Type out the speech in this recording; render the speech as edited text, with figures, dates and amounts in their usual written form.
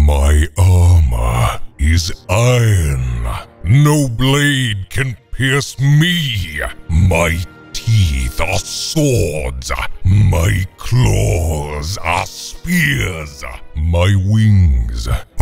My armor is iron. No blade can pierce me. My teeth are swords. My claws are spears. My wings